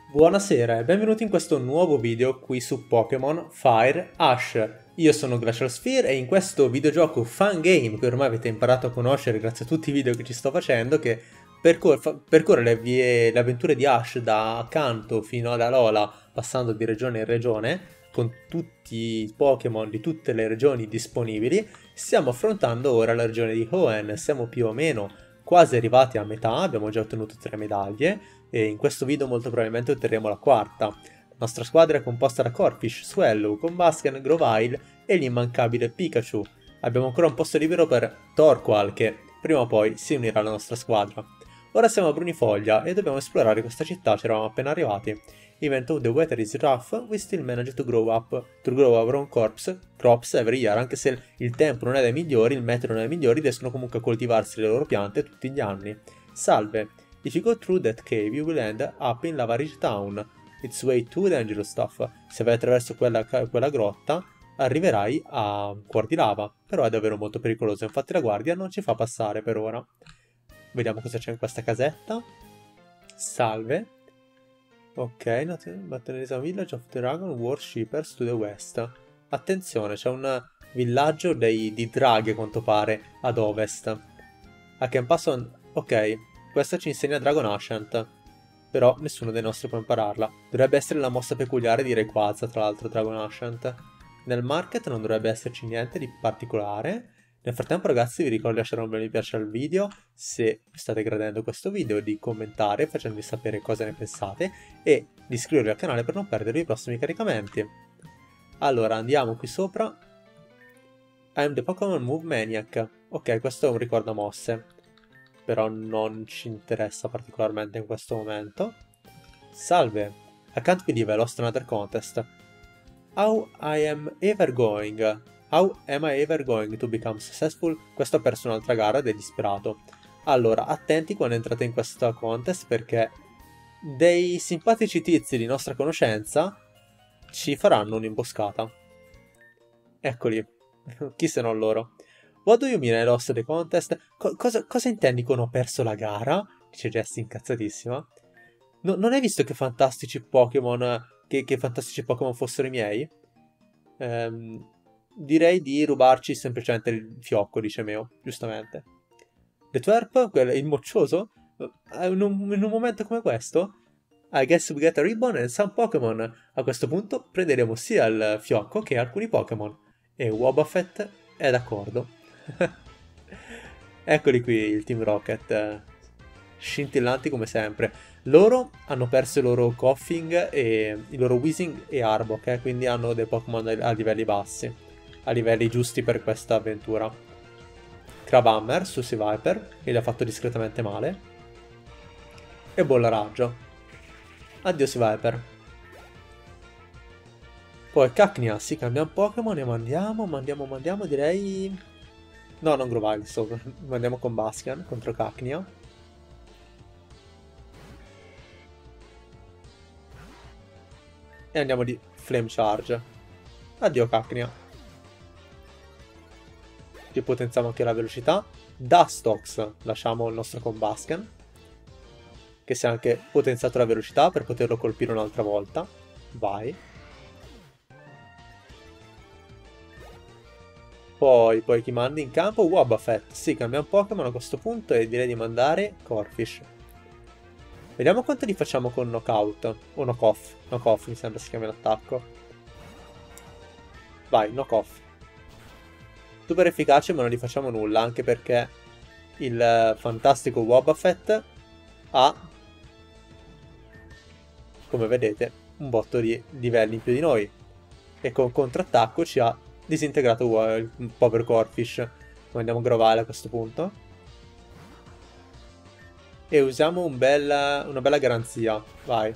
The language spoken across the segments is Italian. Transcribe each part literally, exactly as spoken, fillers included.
Buonasera e benvenuti in questo nuovo video qui su Pokémon Fire Ash. Io sono Glacial Sphere e in questo videogioco fun game che ormai avete imparato a conoscere grazie a tutti i video che ci sto facendo, che percor percorre le, vie, le avventure di Ash da Kanto fino ad Alola, passando di regione in regione, con tutti i Pokémon di tutte le regioni disponibili. Stiamo affrontando ora la regione di Hoenn, siamo più o meno quasi arrivati a metà, abbiamo già ottenuto tre medaglie e in questo video molto probabilmente otterremo la quarta. La nostra squadra è composta da Corphish, Swellow, Combusken, Grovyle e l'immancabile Pikachu. Abbiamo ancora un posto libero per Torqual che prima o poi si unirà alla nostra squadra. Ora siamo a Brunifoglia e dobbiamo esplorare questa città, ci eravamo appena arrivati. Even though the weather is rough, we still manage to grow up, to grow our own crops, crops every year. Anche se il tempo non è dei migliori, il meteo non è dei migliori, riescono comunque a coltivarsi le loro piante tutti gli anni. Salve! If you go through that cave, you will end up in Lava Ridge Town. It's way too dangerous stuff. Se vai attraverso quella, quella grotta, arriverai a Cuor di Lava. Però è davvero molto pericoloso, infatti la guardia non ci fa passare per ora. Vediamo cosa c'è in questa casetta. Salve. Ok, Batterism Village of Dragon Worshippers to the west. Attenzione, c'è un villaggio dei, di draghi a quanto pare ad ovest. I can pass on... Ok, questa ci insegna Dragon Ascent, però nessuno dei nostri può impararla. Dovrebbe essere la mossa peculiare di Rayquaza, tra l'altro, Dragon Ascent. Nel market non dovrebbe esserci niente di particolare. Nel frattempo, ragazzi, vi ricordo di lasciare un bel mi piace al video se state gradendo questo video, di commentare facendomi sapere cosa ne pensate e di iscrivervi al canale per non perdere i prossimi caricamenti. Allora, andiamo qui sopra. I'm the Pokémon Move Maniac. Ok, questo è un ricordo mosse, però non ci interessa particolarmente in questo momento. Salve, I can't believe I lost another contest. How I am ever going? How am I ever going to become successful? Questo ha perso un'altra gara ed è disperato. Allora, attenti quando entrate in questa contest perché dei simpatici tizi di nostra conoscenza ci faranno un'imboscata. Eccoli, chi se non loro. What do you mean I lost the contest? Co cosa, cosa intendi con ho perso la gara? Dice Jessie incazzatissima. No, non hai visto che fantastici Pokémon che, che fantastici Pokémon fossero i miei? Ehm, direi di rubarci semplicemente il fiocco, dice Meo, giustamente. The Twerp, il moccioso? In un, in un momento come questo? I guess we get a ribbon and some Pokémon. A questo punto prenderemo sia il fiocco che alcuni Pokémon. E Wobbuffet è d'accordo. Eccoli qui il Team Rocket, eh, scintillanti come sempre. Loro hanno perso il loro Koffing e il loro Weezing e Arbok, eh, quindi hanno dei Pokémon a livelli bassi, a livelli giusti per questa avventura. Crabhammer su Seviper, che gli ha fatto discretamente male, e Bolla Raggio. Addio Seviper. Poi Cacnea, sì, cambiamo Pokémon e mandiamo, mandiamo, mandiamo, direi... No, non Grovyle, so. Mandiamo con Bascan contro Cacnea. E andiamo di Flame Charge. Addio Cacnea. Ci potenziamo anche la velocità. Dustox, lasciamo il nostro con Bascan, che si è anche potenziato la velocità per poterlo colpire un'altra volta. Vai. Poi, poi chi mandi in campo? Wobbuffet. Sì, cambiamo Pokémon a questo punto e direi di mandare Corphish. Vediamo quanto li facciamo con Knockout. O Knockoff. Knockoff mi sembra si chiami l'attacco. Vai, Knockoff. Super efficace ma non gli facciamo nulla, anche perché il fantastico Wobbuffet ha, come vedete, un botto di livelli in più di noi. E con contrattacco ci ha disintegrato il povero Corphish. Mandiamo Grovyle a questo punto. E usiamo un bel, una bella garanzia. Vai.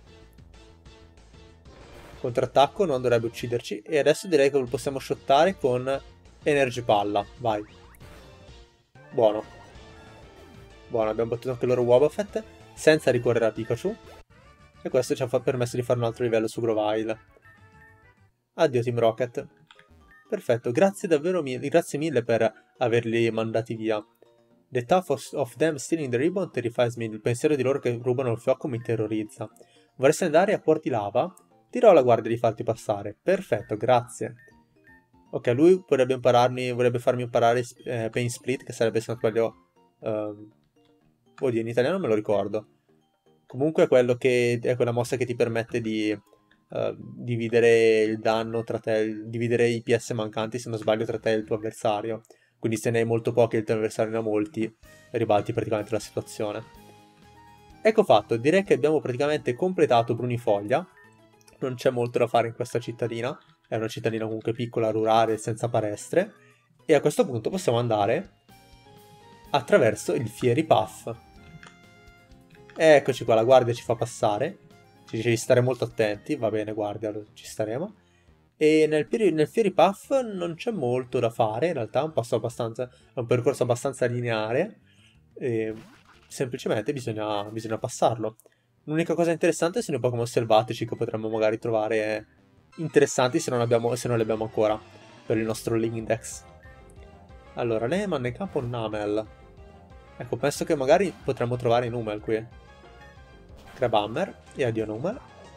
Contrattacco non dovrebbe ucciderci. E adesso direi che lo possiamo shottare con Energy Palla. Vai. Buono. Buono, abbiamo battuto anche il loro Wobbuffet senza ricorrere a Pikachu. E questo ci ha permesso di fare un altro livello su Grovyle. Addio Team Rocket. Perfetto, grazie davvero mille, grazie mille per averli mandati via. The thought of them stealing the ribbon terrifies me. Il pensiero di loro che rubano il fiocco mi terrorizza. Vorresti andare a Porti Lava? Dirò alla guardia di farti passare. Perfetto, grazie. Ok, lui vorrebbe impararmi, vorrebbe farmi imparare eh, Pain Split, che sarebbe, se non sbaglio... Um, oddio, in italiano non me lo ricordo. Comunque è quello che è quella mossa che ti permette di uh, dividere il danno tra te, dividere i P S mancanti, se non sbaglio, tra te e il tuo avversario. Quindi se ne hai molto pochi e il tuo avversario ne ha molti, ribalti praticamente la situazione. Ecco fatto, direi che abbiamo praticamente completato Brunifoglia. Non c'è molto da fare in questa cittadina, è una cittadina comunque piccola, rurale, senza palestre. E a questo punto possiamo andare attraverso il Fiery Path. Eccoci qua, la guardia ci fa passare. Ci dice di stare molto attenti, va bene guardia, ci staremo. E nel, nel Fiery Path non c'è molto da fare, in realtà è un, passo abbastanza, è un percorso abbastanza lineare. E semplicemente bisogna, bisogna passarlo. L'unica cosa interessante sono i Pokémon selvatici che potremmo magari trovare interessanti se non, abbiamo, se non li abbiamo ancora per il nostro Lindex. Allora, lei manda in campo Numel. Ecco, penso che magari potremmo trovare Numel qui. Crabhammer e addio Numel.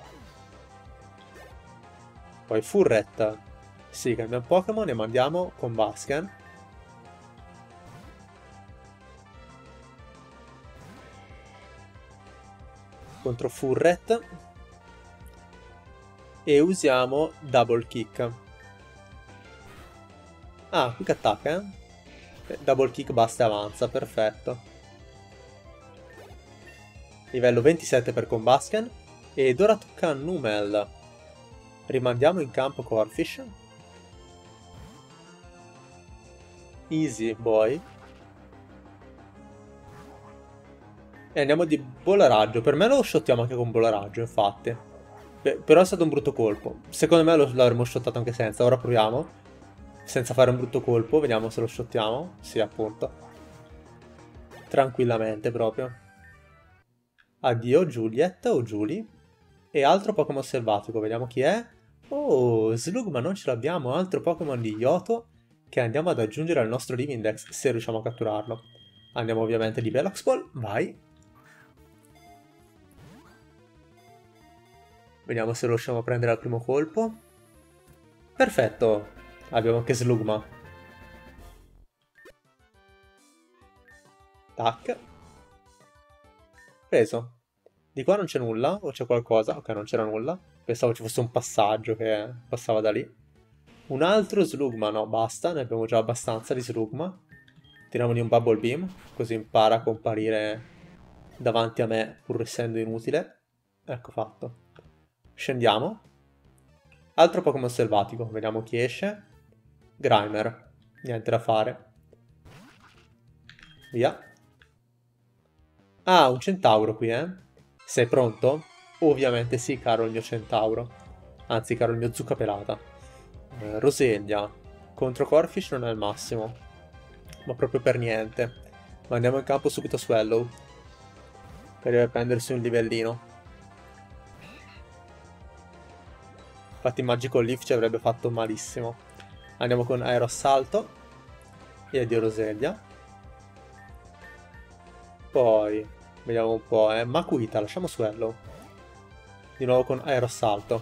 Poi Furret. Sì, cambiamo Pokémon e mandiamo con Bascan. Contro Furret. E usiamo Double Kick. Ah, Quick Attack, eh? Double Kick basta e avanza, perfetto. Livello ventisette per Combusken. Ed ora tocca a Numel. Rimandiamo in campo Corphish. Easy boy. E andiamo di Bolaraggio. Per me lo shottiamo anche con Bolaraggio, infatti. Beh, però è stato un brutto colpo. Secondo me l'avremmo shottato anche senza. Ora proviamo. Senza fare un brutto colpo. Vediamo se lo shottiamo. Sì, appunto. Tranquillamente proprio. Addio Juliet o Julie. E altro Pokémon selvatico. Vediamo chi è. Oh, Slugma non ce l'abbiamo. Altro Pokémon di Yoto che andiamo ad aggiungere al nostro Divindex se riusciamo a catturarlo. Andiamo ovviamente di Velox Ball. Vai. Vediamo se riusciamo a prendere al primo colpo. Perfetto. Abbiamo anche Slugma. Tac. Preso. Di qua non c'è nulla? O c'è qualcosa? Ok, non c'era nulla. Pensavo ci fosse un passaggio che passava da lì. Un altro Slugma. No, basta. Ne abbiamo già abbastanza di Slugma. Tiriamogli un Bubble Beam. Così impara a comparire davanti a me, pur essendo inutile. Ecco fatto. Scendiamo. Altro Pokémon selvatico. Vediamo chi esce. Grimer. Niente da fare. Via. Ah, un centauro qui, eh? Sei pronto? Ovviamente sì, caro il mio centauro. Anzi, caro il mio zucca pelata. Eh, Roseglia. Contro Corphish non è il massimo. Ma proprio per niente. Ma andiamo in campo subito su Swallow. Che deve prendersi un livellino. Infatti Magical Leaf ci avrebbe fatto malissimo. Andiamo con Aeroassalto. E addio Roseglia. Poi, vediamo un po', eh. Makuita, lasciamo Swallow. Di nuovo con Aeroassalto.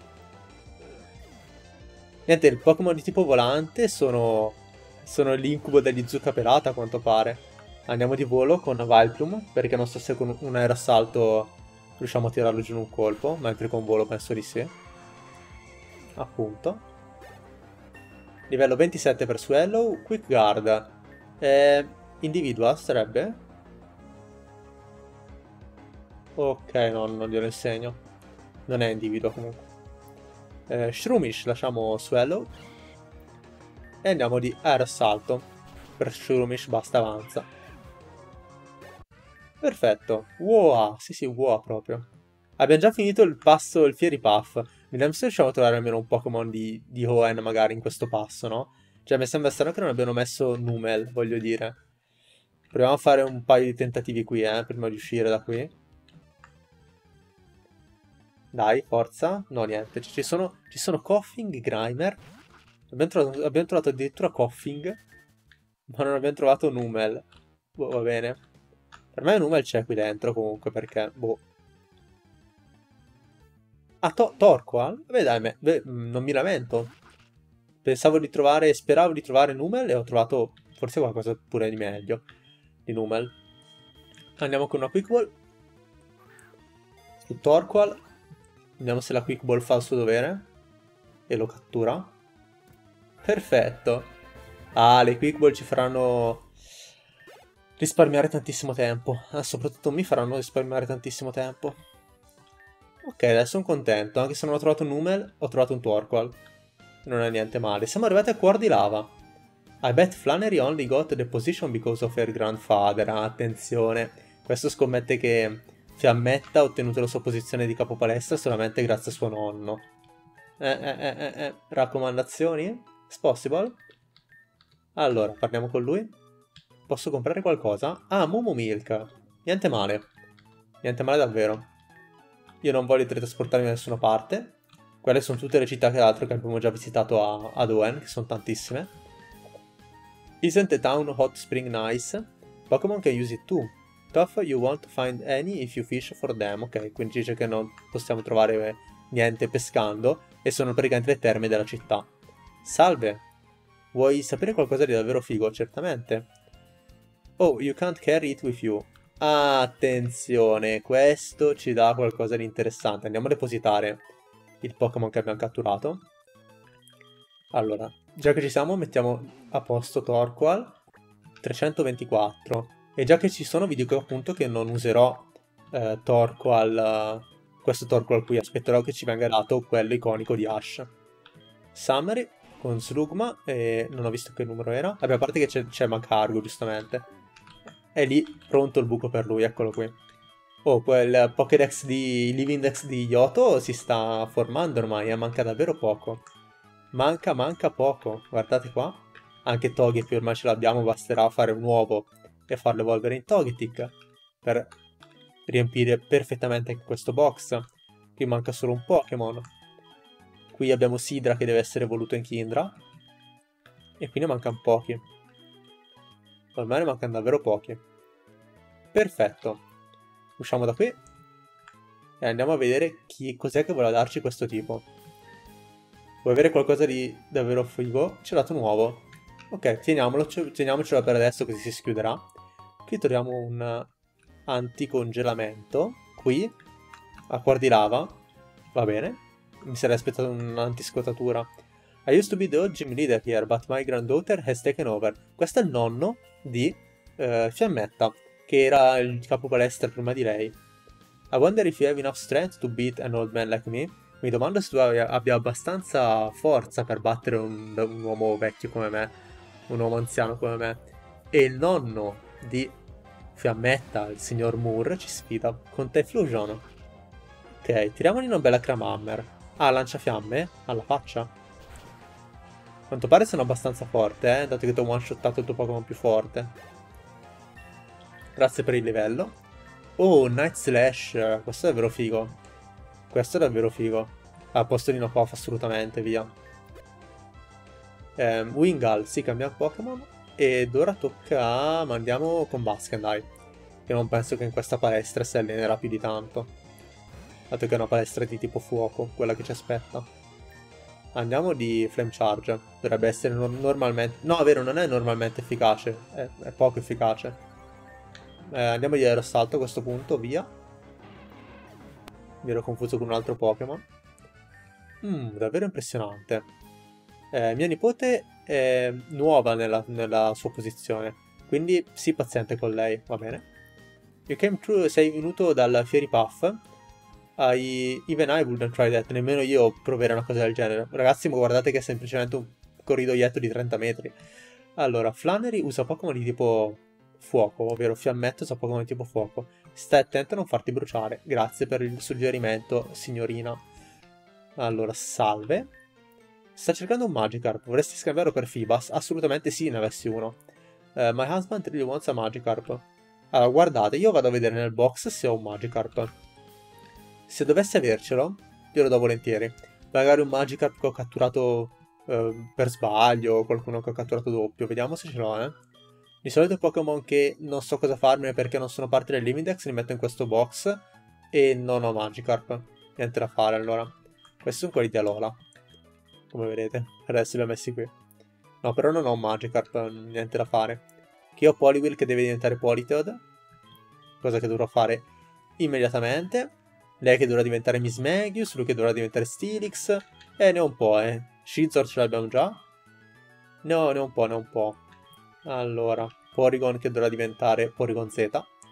Niente, il Pokémon di tipo volante sono, sono l'incubo degli zucca pelata a quanto pare. Andiamo di volo con Vileplume, perché non so se con un Aeroassalto riusciamo a tirarlo giù in un colpo, mentre con volo penso di sì. Appunto. Livello ventisette per Swallow, Quick Guard. Eh, individua sarebbe? Ok, no, non glielo insegno. Non è individuo comunque. Eh, Shroomish, lasciamo Swallow. E andiamo di Aeroassalto. Per Shroomish basta avanza. Perfetto. Wow, sì sì, wow proprio. Abbiamo già finito il passo, il Fiery Path. Vediamo se riusciamo a trovare almeno un Pokémon di, di Hoenn magari in questo passo, no? Cioè mi sembra strano che non abbiano messo Numel, voglio dire. Proviamo a fare un paio di tentativi qui, eh, prima di uscire da qui. Dai, forza. No, niente. Ci sono, ci sono Koffing, Grimer. Abbiamo trovato, abbiamo trovato addirittura Koffing. Ma non abbiamo trovato Numel. Boh, va bene. Per me Numel c'è qui dentro comunque perché, boh. Ah, to Torqual? Beh, dai, me- beh, mm, non mi lamento. Pensavo di trovare, speravo di trovare Numel e ho trovato forse qualcosa pure di meglio di Numel. Andiamo con una Quick Ball su Torqual. Vediamo se la Quick Ball fa il suo dovere e lo cattura. Perfetto. Ah, le Quick Ball ci faranno risparmiare tantissimo tempo. Ah, soprattutto mi faranno risparmiare tantissimo tempo. Ok, adesso sono contento. Anche se non ho trovato un Numel, ho trovato un Torqual. Non è niente male. Siamo arrivati a Cuor di Lava. I bet Flannery only got the position because of her grandfather. Ah, attenzione. Questo scommette che Fiammetta ha ottenuto la sua posizione di capo palestra solamente grazie a suo nonno. Eh, eh, eh, eh, eh. Raccomandazioni? It's possible? Allora, parliamo con lui. Posso comprare qualcosa? Ah, Mumu Milk. Niente male. Niente male davvero. Io non voglio teletrasportarmi da nessuna parte. Quelle sono tutte le città che altro che abbiamo già visitato a, ad Owen, che sono tantissime. Isn't the town hot spring nice? Pokémon can use it too. Tough, you won't find any if you fish for them. Ok, quindi dice che non possiamo trovare niente pescando e sono praticamente le terme della città. Salve! Vuoi sapere qualcosa di davvero figo? Certamente. Oh, you can't carry it with you. Attenzione, questo ci dà qualcosa di interessante. Andiamo a depositare il Pokémon che abbiamo catturato. Allora, già che ci siamo, mettiamo a posto Torqual. trecentoventiquattro. E già che ci sono, vi dico appunto che non userò eh, Torqual, uh, questo Torqual qui. Aspetterò che ci venga dato quello iconico di Ash. Summary con Slugma, e non ho visto che numero era. Vabbè, a parte che c'è Magcargo, giustamente. È lì, pronto il buco per lui, eccolo qui. Oh, quel Pokédex di... Livindex di Yoto si sta formando ormai, eh, manca davvero poco. Manca, manca poco, guardate qua. Anche Togepi ormai ce l'abbiamo, basterà fare un uovo e farlo evolvere in Togetic per riempire perfettamente anche questo box. Qui manca solo un Pokémon. Qui abbiamo Sidra che deve essere evoluto in Kindra. E qui ne mancano pochi. Ormai ne mancano davvero pochi. Perfetto. Usciamo da qui e andiamo a vedere chi cos'è che vuole darci questo tipo. Vuoi avere qualcosa di davvero figo? Ci ha dato nuovo. Ok, teniamolo, teniamocelo per adesso così si schiuderà. Qui troviamo un anticongelamento. Qui, a Cuor di Lava. Va bene. Mi sarei aspettato un'antiscottatura. I used to be the old gym leader here, but my granddaughter has taken over. Questo è il nonno di uh, Fiammetta, che era il capo palestra prima di lei. I wonder if you have enough strength to beat an old man like me. Mi domando se tu abbia abbastanza forza per battere un, un uomo vecchio come me, un uomo anziano come me. E il nonno di Fiammetta, il signor Moore, ci sfida con Typhlosion. Ok, tiriamogli una bella Cramhammer. Ah, lanciafiamme? Alla faccia? A quanto pare sono abbastanza forte, eh, dato che ti ho one-shottato il tuo Pokémon più forte. Grazie per il livello. Oh, Night Slash, questo è davvero figo. Questo è davvero figo. Al posto di Knockoff, assolutamente, via. Eh, Wingull, sì, cambiamo Pokémon. Ed ora tocca a... Mandiamo con Bascandai, che non penso che in questa palestra si allenerà più di tanto. Dato che è una palestra di tipo fuoco, quella che ci aspetta. Andiamo di Flame Charge. Dovrebbe essere no normalmente... No, è vero, non è normalmente efficace. È, è poco efficace. Eh, andiamo di Aerosalto a questo punto, via. Mi ero confuso con un altro Pokémon. Mmm, davvero impressionante. Eh, mia nipote è nuova nella, nella sua posizione, quindi sii paziente con lei, va bene? You came through, sei venuto dal Fairy Puff. I, even I wouldn't try that, nemmeno io proverei una cosa del genere. Ragazzi, ma guardate che è semplicemente un corridoietto di trenta metri. Allora, Flannery usa Pokémon di tipo fuoco, ovvero Fiammetta usa Pokémon di tipo fuoco. Stai attento a non farti bruciare. Grazie per il suggerimento, signorina. Allora, salve. Sta cercando un Magikarp. Vorresti scambiarlo per Feebas? Assolutamente sì, ne avessi uno. Uh, my husband really wants a Magikarp. Allora, guardate, io vado a vedere nel box se ho un Magikarp. Se dovessi avercelo, io lo do volentieri. Magari un Magikarp che ho catturato uh, per sbaglio, o qualcuno che ho catturato doppio. Vediamo se ce l'ho, eh. Di solito Pokémon che non so cosa farmene perché non sono parte del Livindex li metto in questo box e non ho Magikarp. niente da fare allora. Questi sono quelli di Alola, come vedete. Adesso li ho messi qui. No, però non ho un Magikarp, niente da fare. Che ho Poliwhirl che deve diventare Politoed, cosa che dovrò fare immediatamente. Lei che dovrà diventare Mismagius, lui che dovrà diventare Steelix. E ne ho un po', eh. Scizor ce l'abbiamo già. No, ne ho un po', ne ho un po'. Allora, Porygon che dovrà diventare Porygon Z.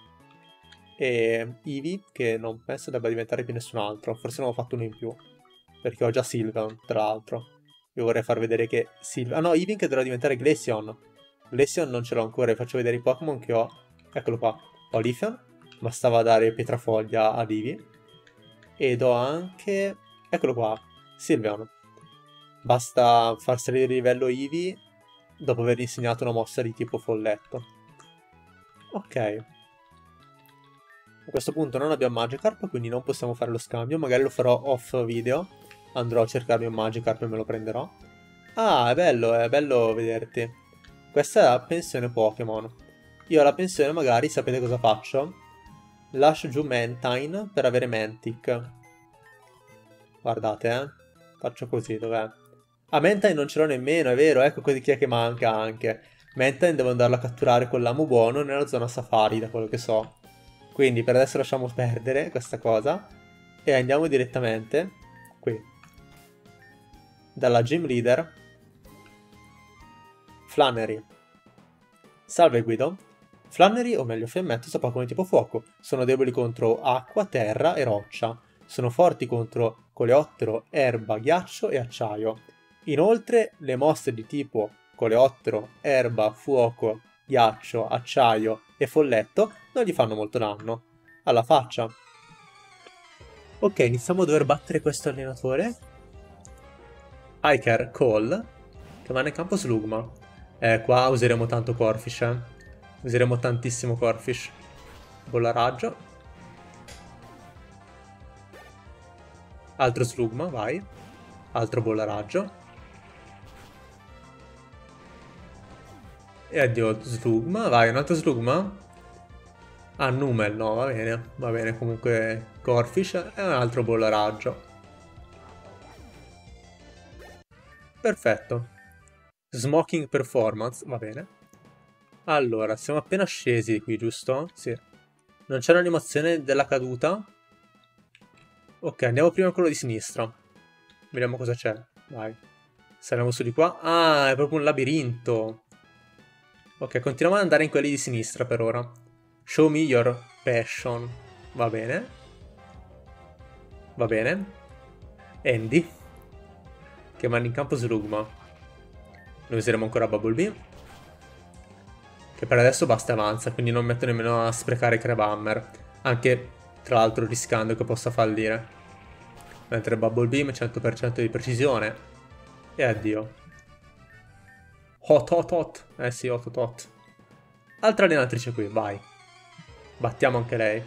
E Eevee che non penso debba diventare più nessun altro. Forse ne ho fatto uno in più, perché ho già Sylveon, tra l'altro. Io vorrei far vedere che Sylveon... Ah no, Eevee che dovrà diventare Glaceon. Glaceon non ce l'ho ancora, vi faccio vedere i Pokémon che ho. Eccolo qua. Ho Leafeon, bastava dare Pietrafoglia ad Eevee. Ed ho anche... Eccolo qua, Sylveon. Basta far salire di livello Eevee dopo aver insegnato una mossa di tipo folletto. Ok. A questo punto non abbiamo Magikarp, quindi non possiamo fare lo scambio. Magari lo farò off video. Andrò a cercarmi un Magikarp e me lo prenderò. Ah, è bello, è bello vederti. Questa è la pensione Pokémon. Io alla pensione magari, sapete cosa faccio? Lascio giù Mantine per avere Mantic. Guardate, eh. Faccio così, dov'è? Ah, Mantine non ce l'ho nemmeno, è vero, ecco chi è che manca anche. Mantine devo andarlo a catturare con l'amo buono nella zona safari, da quello che so. Quindi per adesso lasciamo perdere questa cosa e andiamo direttamente qui. Dalla Gym Leader. Flannery. Salve Guido. Flannery, o meglio Fiammetto, sono Pokémon tipo fuoco. Sono deboli contro acqua, terra e roccia. Sono forti contro coleottero, erba, ghiaccio e acciaio. Inoltre le mosse di tipo coleottero, erba, fuoco, ghiaccio, acciaio e folletto non gli fanno molto danno. Alla faccia. Ok, iniziamo a dover battere questo allenatore. Iker Cole, che va nel campo Slugma. Eh, qua useremo tanto Corphish, eh. Useremo tantissimo Corphish. Bolla raggio. Altro Slugma, vai. Altro bolla raggio. E addio Slugma, vai, un altro Slugma. Ah, Numel, no, va bene, va bene, comunque Corphish e un altro bolla raggio. Perfetto. Smoking Performance, va bene. Allora, siamo appena scesi qui, giusto? Sì. Non c'è un'animazione della caduta. Ok, andiamo prima a quello di sinistra. Vediamo cosa c'è. Vai. Saliamo su di qua. Ah, è proprio un labirinto. Ok, continuiamo ad andare in quelli di sinistra per ora. Show me your passion. Va bene. Va bene. Andy. Che manda in campo Slugma. Noi useremo ancora Bubble che per adesso basta e avanza, quindi non metto nemmeno a sprecare Crabhammer. Anche, tra l'altro, rischiando che possa fallire. Mentre Bubble Beam cento per cento di precisione. E addio. Hot hot hot. Eh sì, hot hot hot. Altra allenatrice qui, vai. Battiamo anche lei.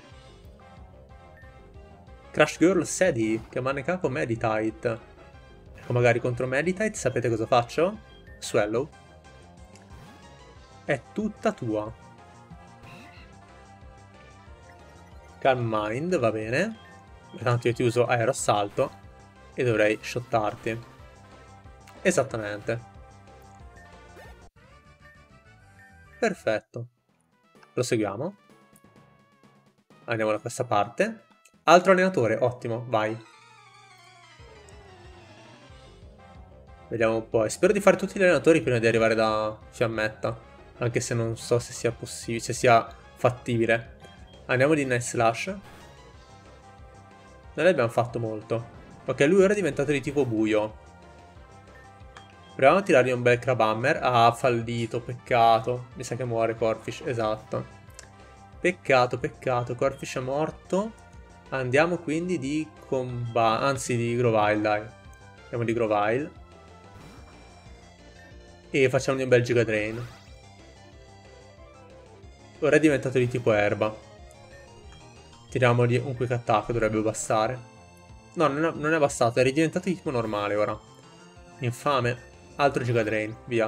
Crush Girl Sadie, che manda in capo Meditite. Ecco, magari contro Meditite sapete cosa faccio? Swallow. È tutta tua. Calm Mind, va bene. Tanto io ti uso aeroassalto e dovrei shottarti. Esattamente. Perfetto. Proseguiamo. Andiamo da questa parte. Altro allenatore, ottimo, vai. Vediamo un po'. E spero di fare tutti gli allenatori prima di arrivare da Fiammetta. Anche se non so se sia possibile, se sia fattibile. Andiamo di Night Slash. Non abbiamo fatto molto. Ok, lui ora è diventato di tipo buio. Proviamo a tirargli un bel Crabhammer. Ah, fallito, peccato. Mi sa che muore Corphish, esatto. Peccato, peccato, Corphish è morto. Andiamo quindi di comba... anzi di Grovyle, dai. Andiamo di Grovyle. E facciamogli un bel Giga Drain. Ora è diventato di tipo erba. Tiriamogli un quick attack, dovrebbe bastare. No, non è, non è bastato, è ridiventato di tipo normale ora. Infame. Altro Giga Drain, via.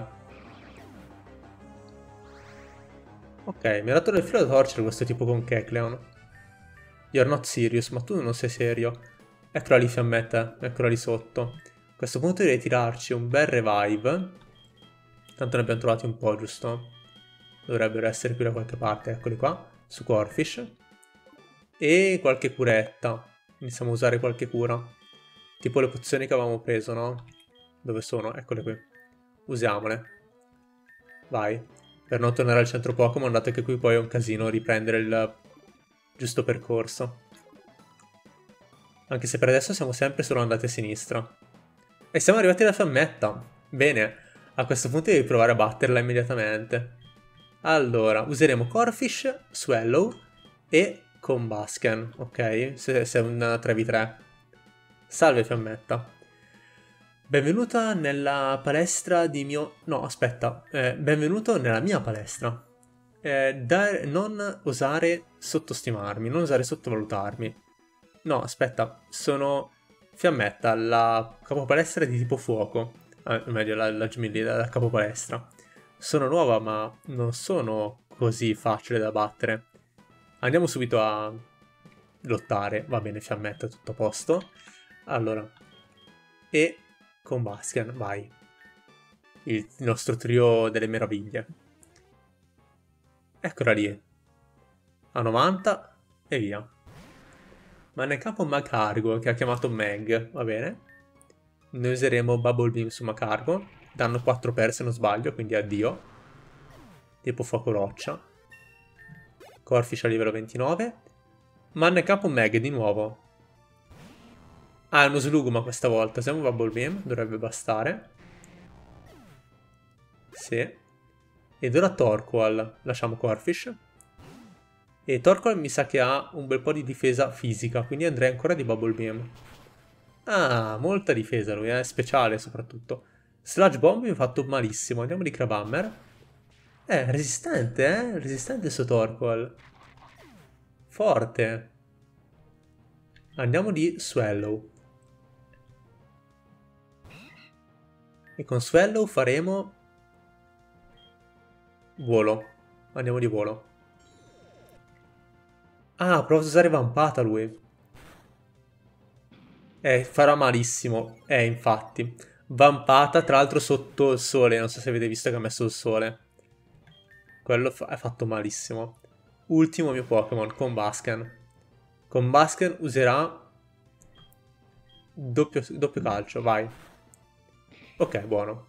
Ok, mi ha dato del filo da torcere questo tipo con Kecleon. You're not serious, ma tu non sei serio. Eccola lì Fiammetta, eccola lì sotto. A questo punto direi tirarci un bel revive. Tanto ne abbiamo trovati un po', giusto? Dovrebbero essere qui da qualche parte, eccoli qua, su Corfish. E qualche curetta. Iniziamo a usare qualche cura. Tipo le pozioni che avevamo preso, no? Dove sono? Eccole qui. Usiamole. Vai. Per non tornare al centro Pokémon, dato che qui poi è un casino riprendere il giusto percorso. Anche se per adesso siamo sempre solo andati a sinistra. E siamo arrivati alla Fiammetta. Bene, a questo punto devi provare a batterla immediatamente. Allora, useremo Corfish, Swallow e Combusken, ok? Se, se è un tre vu tre. Salve Fiammetta. Benvenuta nella palestra di mio... No, aspetta. Eh, benvenuto nella mia palestra. Eh, da... Non osare sottostimarmi, non osare sottovalutarmi. No, aspetta, sono Fiammetta, la capopalestra di tipo fuoco. Eh, meglio, la, la Gmilly, la capopalestra. Sono nuova, ma non sono così facile da battere. Andiamo subito a lottare. Va bene, Fiammetta, tutto a posto. Allora. E Combusken, vai. Il nostro trio delle meraviglie. Eccola lì. A novanta e via. Ma nel campo Magcargo, che ha chiamato Meg, va bene. Noi useremo Bubble Beam su Magcargo. Danno quattro per se non sbaglio, quindi addio. Tipo fuoco roccia. Corfish a livello ventinove. Ma nel campo Meg di nuovo. Ah, è uno Slugma questa volta. Usiamo Bubble Beam, dovrebbe bastare. Sì. Ed ora Torkoal. Lasciamo Corfish. E Torkoal mi sa che ha un bel po' di difesa fisica, quindi andrei ancora di Bubble Beam. Ah, molta difesa lui, è eh? Speciale soprattutto. Sludge Bomb mi ha fatto malissimo, andiamo di Crabhammer. Eh, resistente, eh? Resistente su Torkoal. Forte. Andiamo di Swallow. E con Swallow faremo... Volo. Andiamo di volo. Ah, prova a usare Vampata lui. Eh, farà malissimo. Eh, infatti. Vampata, tra l'altro sotto il sole. Non so se avete visto che ha messo il sole. Quello fa è fatto malissimo. Ultimo mio Pokémon, Combusken. Combusken userà... Doppio, doppio calcio, vai. Ok, buono.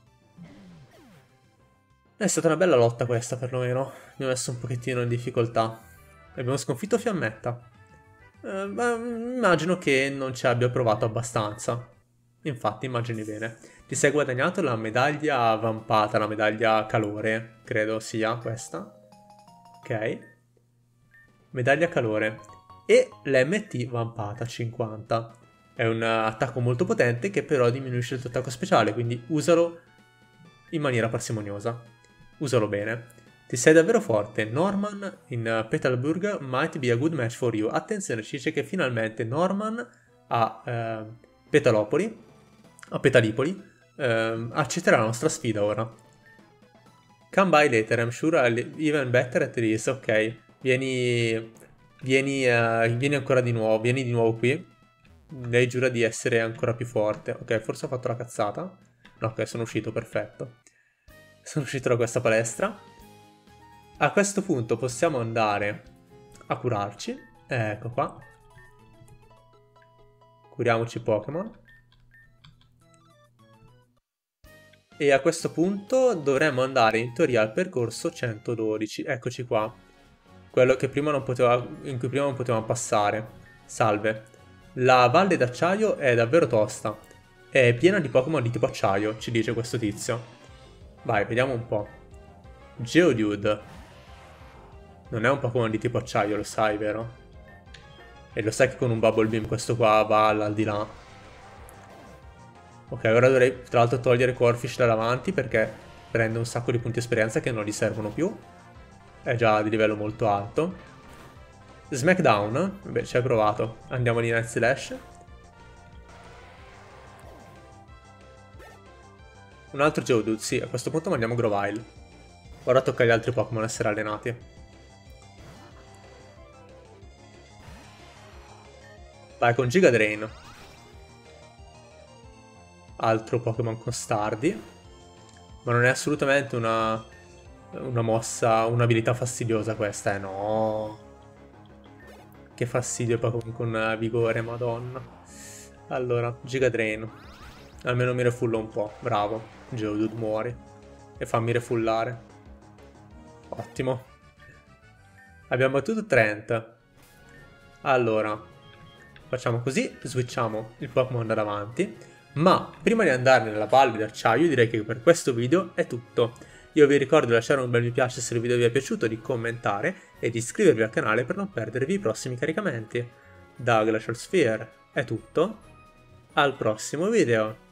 È stata una bella lotta questa, perlomeno. Mi ha messo un pochettino in difficoltà. Abbiamo sconfitto Fiammetta. Eh, ma immagino che non ci abbia provato abbastanza. Infatti, immagini bene. Ti sei guadagnato la medaglia vampata, la medaglia calore, credo sia questa. Ok. Medaglia calore. E l'M T vampata cinquanta. È un attacco molto potente che però diminuisce il tuo attacco speciale, quindi usalo in maniera parsimoniosa. Usalo bene. Ti sei davvero forte. Norman in Petalburg might be a good match for you. Attenzione, ci dice che finalmente Norman a eh, Petalopoli, a Petalipoli, eh, accetterà la nostra sfida ora. Come by later, I'm sure I'll even better at this. Ok, vieni, vieni, uh, vieni ancora di nuovo, vieni di nuovo qui. Lei giura di essere ancora più forte. Ok, forse ho fatto la cazzata. No, ok, sono uscito, perfetto. Sono uscito da questa palestra. A questo punto possiamo andare a curarci. Ecco qua. Curiamoci Pokémon. E a questo punto dovremmo andare in teoria al percorso centododici. Eccoci qua. Quello che prima non poteva, in cui prima non potevamo passare. Salve. La valle d'acciaio è davvero tosta. È piena di Pokémon di tipo acciaio, ci dice questo tizio. Vai, vediamo un po'. Geodude. Non è un Pokémon di tipo acciaio, lo sai, vero? E lo sai che con un Bubble Beam questo qua va all'aldilà. Ok, ora dovrei tra l'altro togliere Corfish da davanti perché prende un sacco di punti esperienza che non gli servono più. È già di livello molto alto. Smackdown? Beh, ci hai provato. Andiamo di Night Slash. Un altro Geodude, sì, a questo punto mandiamo Grovyle. Ora tocca agli altri Pokémon essere allenati. Vai con Giga Drain. altro Pokémon Costardi, ma non è assolutamente una, una mossa, un'abilità fastidiosa questa, eh no. Che fastidio Pokémon con vigore, madonna. Allora, Giga Drain. Almeno mi refullo un po', bravo. Geodude muori. E fammi refullare. Ottimo. Abbiamo battuto trenta. Allora, facciamo così, switchiamo il Pokémon da davanti. Ma prima di andare nella valle d'acciaio direi che per questo video è tutto. Io vi ricordo di lasciare un bel mi piace se il video vi è piaciuto, di commentare e di iscrivervi al canale per non perdervi i prossimi caricamenti. Da Glacial Sphere è tutto, al prossimo video!